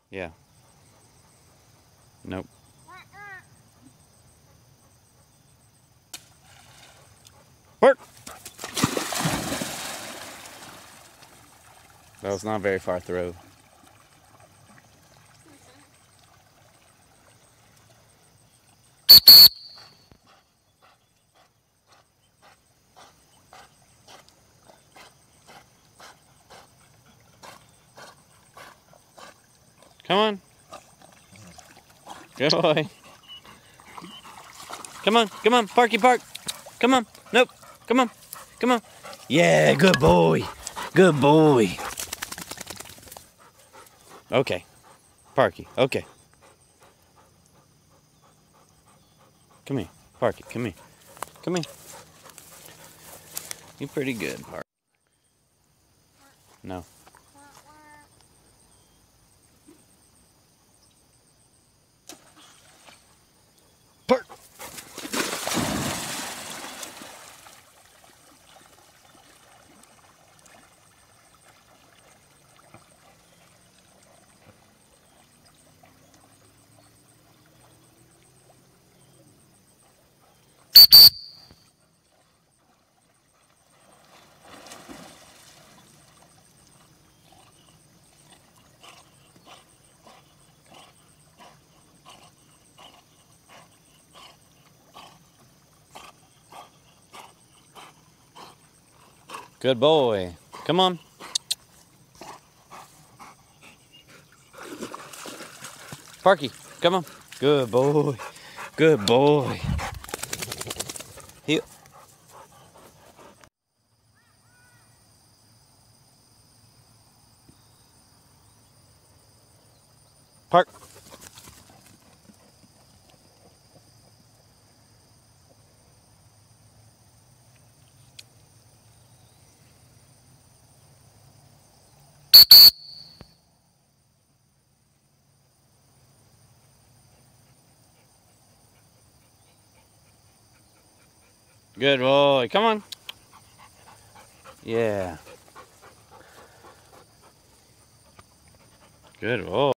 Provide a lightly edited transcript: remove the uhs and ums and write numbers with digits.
Yeah. Nope. Park! That was not very far through. Come on. Good boy. Come on, Parky Park. Come on. Nope. Come on. Come on. Yeah, good boy. Good boy. Okay. Parky, okay. Come here. Parky, come here. Come here. You're pretty good, Parky. No. Park! Good boy. Come on. Parky, come on. Good boy. Good boy. He Park. Good boy. Come on. Yeah. Good boy.